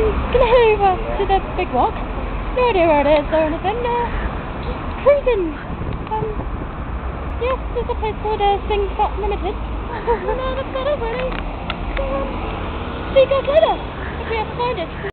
gonna head over to the big rock. No idea where it is or anything. Just cruising. Yeah, there's a place called Sing Fat Limited. No, that's about it really. So, see you guys later, if we ever find it.